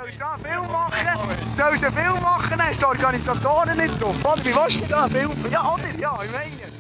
Sollst du da einen Film machen? Sollst du einen Film machen? Hast du die Organisatoren nicht drauf? Oder wie willst du da einen Film? Ja, oder? Ja, ich meine.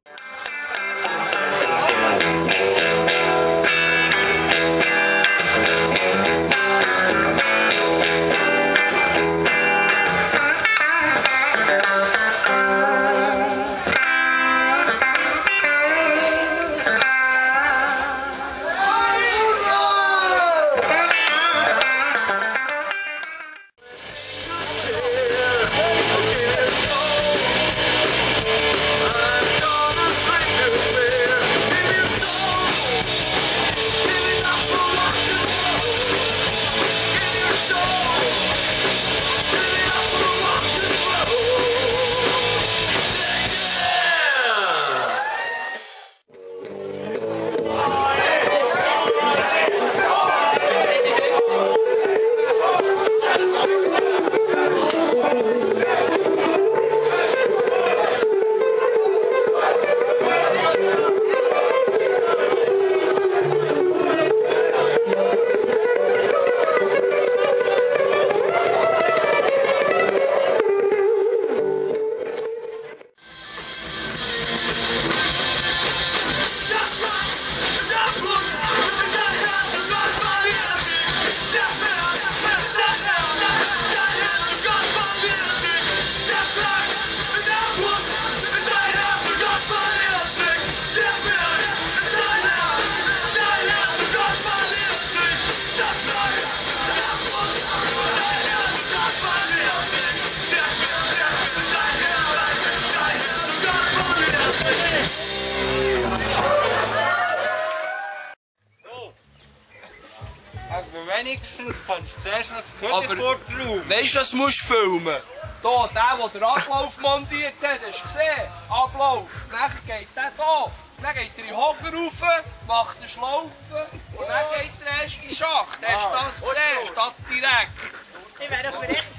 Wenigstens kannst du zuerst noch das Köder vortrauen. Weißt du, was musst du filmen? Hier, der den Ablauf montiert hat, hast du gesehen? Ablauf. Dann geht der hier. Dann geht er in den Hocker rauf, macht eine Schlaufe und dann geht der erst in den Schacht. Hast du das gesehen? Statt direkt. Ich wäre doch berechtigt.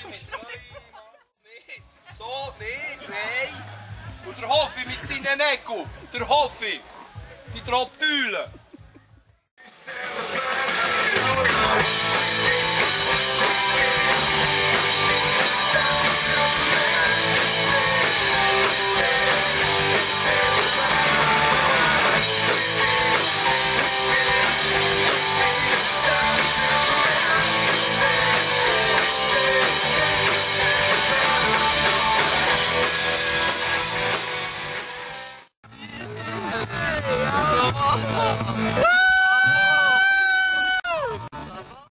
So, nein. Und der Hoffi mit seinen Nägeln. Der Hoffi. Die Trottülen.